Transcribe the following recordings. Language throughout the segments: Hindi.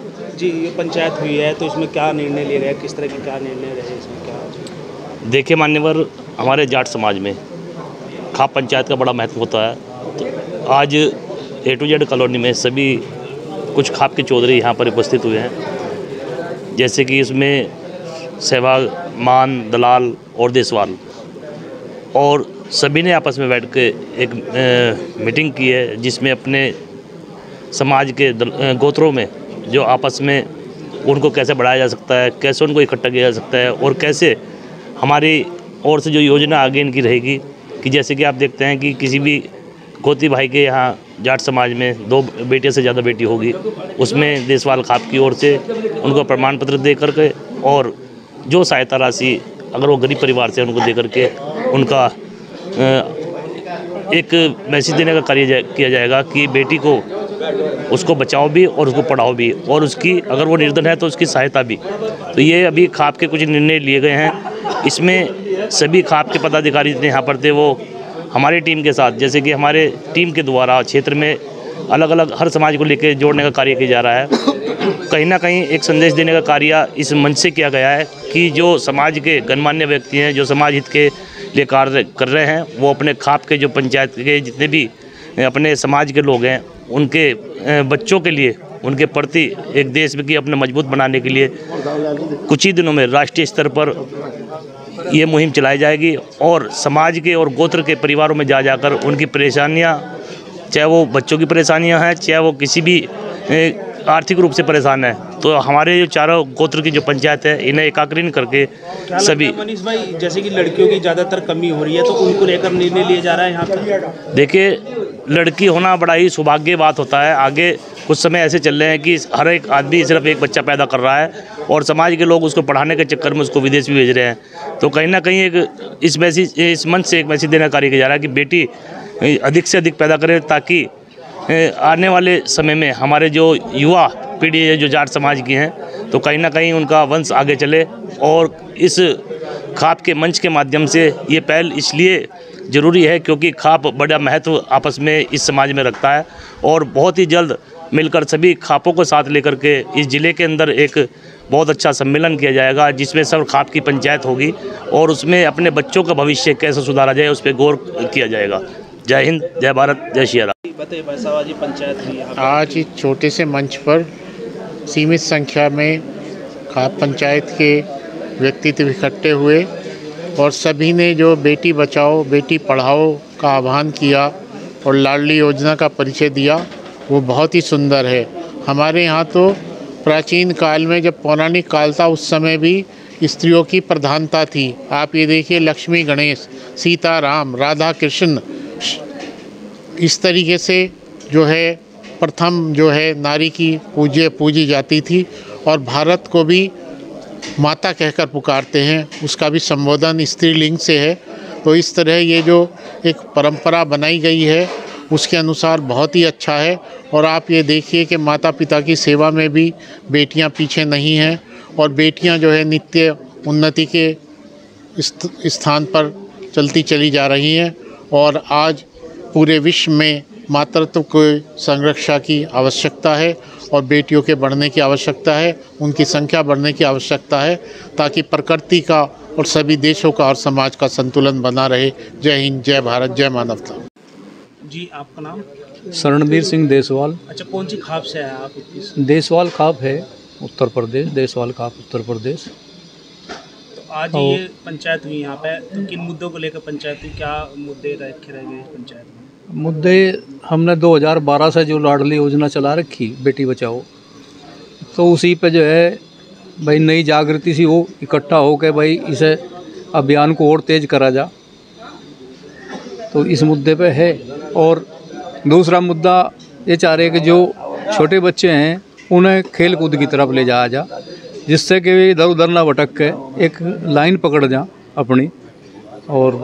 जी, ये पंचायत हुई है तो इसमें क्या निर्णय लिया गया, किस तरह के क्या निर्णय रहे इसमें क्या? देखिए मान्यवर, हमारे जाट समाज में खाप पंचायत का बड़ा महत्व होता है। तो आज A to Z कॉलोनी में सभी कुछ खाप के चौधरी यहाँ पर उपस्थित हुए हैं, जैसे कि इसमें सहवाग, मान, दलाल और देसवाल, और सभी ने आपस में बैठ के एक मीटिंग की है, जिसमें अपने समाज के गोत्रों में जो आपस में उनको कैसे बढ़ाया जा सकता है, कैसे उनको इकट्ठा किया जा सकता है, और कैसे हमारी ओर से जो योजना आगे इनकी रहेगी कि जैसे कि आप देखते हैं कि किसी भी गोती भाई के यहाँ जाट समाज में 2 बेटे से ज़्यादा बेटी होगी, उसमें देसवाल खाप की ओर से उनको प्रमाण पत्र दे करके और जो सहायता राशि अगर वो गरीब परिवार से उनको दे करके उनका एक मैसेज देने का कार्य किया जाएगा कि बेटी को उसको बचाओ भी और उसको पढ़ाओ भी, और उसकी अगर वो निर्धन है तो उसकी सहायता भी। तो ये अभी खाप के कुछ निर्णय लिए गए हैं। इसमें सभी खाप के पदाधिकारी जितने यहाँ पर थे वो हमारी टीम के साथ, जैसे कि हमारे टीम के द्वारा क्षेत्र में अलग अलग हर समाज को लेकर जोड़ने का कार्य किया जा रहा है। कहीं ना कहीं एक संदेश देने का कार्य इस मंच से किया गया है कि जो समाज के गणमान्य व्यक्ति हैं, जो समाज हित के लिए कार्य कर रहे हैं, वो अपने खाप के जो पंचायत के जितने भी अपने समाज के लोग हैं, उनके बच्चों के लिए, उनके प्रति एक देश की अपने मजबूत बनाने के लिए कुछ ही दिनों में राष्ट्रीय स्तर पर ये मुहिम चलाई जाएगी और समाज के और गोत्र के परिवारों में जा जाकर उनकी परेशानियां, चाहे वो बच्चों की परेशानियां हैं, चाहे वो किसी भी आर्थिक रूप से परेशान है, तो हमारे जो चारों गोत्र की जो पंचायत है इन्हें एकाग्रीन करके सभी। मनीष भाई, जैसे कि लड़कियों की ज़्यादातर कमी हो रही है तो उनको लेकर निर्णय लिया जा रहा है यहाँ पर? देखिए, लड़की होना बड़ा ही सौभाग्य बात होता है। आगे कुछ समय ऐसे चल रहे हैं कि हर एक आदमी सिर्फ एक बच्चा पैदा कर रहा है और समाज के लोग उसको पढ़ाने के चक्कर में उसको विदेश भी भेज रहे हैं। तो कहीं ना कहीं एक इस मंच से एक मैसेज देने का कार्य किया जा रहा है कि बेटी अधिक से अधिक पैदा करें, ताकि आने वाले समय में हमारे जो युवा पीढ़ी है जो जाट समाज की हैं, तो कहीं ना कहीं उनका वंश आगे चले। और इस खाप के मंच के माध्यम से ये पहल इसलिए ज़रूरी है क्योंकि खाप बड़ा महत्व आपस में इस समाज में रखता है, और बहुत ही जल्द मिलकर सभी खापों को साथ लेकर के इस ज़िले के अंदर एक बहुत अच्छा सम्मेलन किया जाएगा, जिसमें सब खाप की पंचायत होगी और उसमें अपने बच्चों का भविष्य कैसे सुधारा जाए उस पर गौर किया जाएगा। जय हिंद, जय भारत, जय श्री राम। बताइए भाई साहब, पंचायत हुई आज इस छोटे से मंच पर सीमित संख्या में खाप पंचायत के व्यक्तित्व इकट्ठे हुए और सभी ने जो बेटी बचाओ बेटी पढ़ाओ का आह्वान किया और लाडली योजना का परिचय दिया, वो बहुत ही सुंदर है। हमारे यहाँ तो प्राचीन काल में जब पौराणिक काल था उस समय भी स्त्रियों की प्रधानता थी। आप ये देखिए, लक्ष्मी गणेश, सीता राम, राधा कृष्ण, इस तरीके से जो है प्रथम जो है नारी की पूजी जाती थी और भारत को भी माता कहकर पुकारते हैं, उसका भी संबोधन स्त्रीलिंग से है। तो इस तरह ये जो एक परंपरा बनाई गई है उसके अनुसार बहुत ही अच्छा है। और आप ये देखिए कि माता पिता की सेवा में भी बेटियां पीछे नहीं हैं और बेटियां जो है नित्य उन्नति के स्थान पर चलती चली जा रही हैं। और आज पूरे विश्व में मातृत्व को संरक्षा की आवश्यकता है और बेटियों के बढ़ने की आवश्यकता है, उनकी संख्या बढ़ने की आवश्यकता है, ताकि प्रकृति का और सभी देशों का और समाज का संतुलन बना रहे। जय हिंद, जय भारत, जय मानवता। जी, आपका नाम? शरणबीर सिंह देसवाल। अच्छा, कौन सी खाप से है आप? देसवाल खाप है, उत्तर प्रदेश। देसवाल खाप, उत्तर प्रदेश। तो आज ये पंचायत हुई यहाँ पे, तो किन मुद्दों को लेकर पंचायत हुई, क्या मुद्दे रखे रह गए पंचायत में? मुद्दे हमने 2012 से जो लाडली योजना चला रखी बेटी बचाओ, तो उसी पे जो है भाई नई जागृति सी वो इकट्ठा हो के भाई इसे अभियान को और तेज करा जा, तो इस मुद्दे पे है। और दूसरा मुद्दा ये चाह रहे कि जो छोटे बच्चे हैं उन्हें खेल कूद की तरफ ले जाया जा, जिससे कि वे इधर उधर ना भटक के एक लाइन पकड़ जा अपनी, और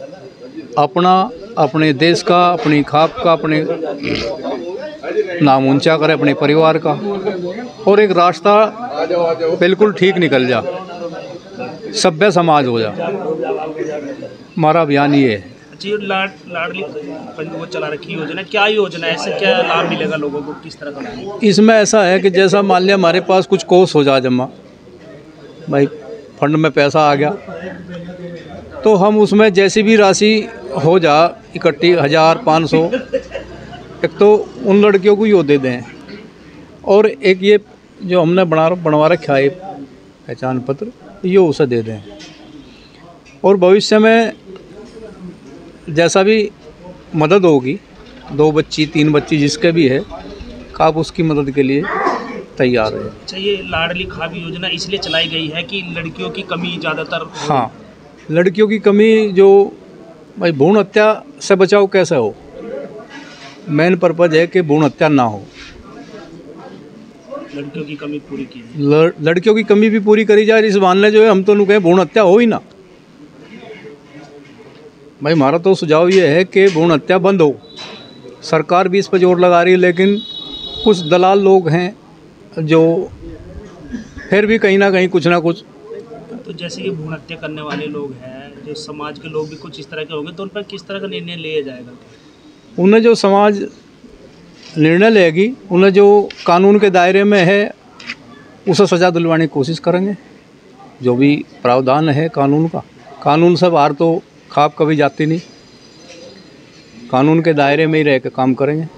अपने देश का, अपनी खाप का, अपने नाम ऊंचा करे, अपने परिवार का, और एक रास्ता बिल्कुल ठीक निकल जा, सभ्य समाज हो जा। हमारा अभियान ये है। जी, लाडली वो चला रखी योजना, क्या योजना है, इससे क्या लाभ मिलेगा लोगों को, किस तरह का लाभ? इसमें ऐसा है कि जैसा मान लिया हमारे पास कुछ कोष हो जा जमा, भाई फंड में पैसा आ गया, तो हम उसमें जैसी भी राशि हो जा इकट्ठी 1000-500, एक तो उन लड़कियों को यो दे दें, और एक ये जो हमने बनवा रखा है पहचान पत्र, ये उसे दे दें। और भविष्य में जैसा भी मदद होगी, 2 बच्ची 3 बच्ची जिसके भी है, आप उसकी मदद के लिए तैयार है। अच्छा, ये लाडली खाबी योजना इसलिए चलाई गई है कि लड़कियों की कमी ज़्यादातर हो? हाँ, लड़कियों की कमी, जो भाई भ्रूण हत्या से बचाव कैसे हो, मेन पर्पज है कि भ्रूण हत्या ना हो, लड़कियों की कमी पूरी की जाए। लड़कियों की कमी भी पूरी करी जाए। इस बहाने जो है हम तो नहीं कहें भ्रूण हत्या हो ही ना। भाई हमारा तो सुझाव ये है कि भ्रूण हत्या बंद हो। सरकार भी इस पर जोर लगा रही है, लेकिन कुछ दलाल लोग हैं जो फिर भी कहीं ना कहीं कुछ ना कुछ। तो जैसे ये भ्रूण हत्या करने वाले लोग हैं, जो समाज के लोग भी कुछ इस तरह के होंगे, तो उन पर किस तरह का निर्णय लिया जाएगा? उन्हें जो समाज निर्णय लेगी, उन्हें जो कानून के दायरे में है उसे सज़ा दिलवाने की कोशिश करेंगे। जो भी प्रावधान है कानून का, कानून से बाहर तो खाप कभी जाती नहीं, कानून के दायरे में ही रह के काम करेंगे।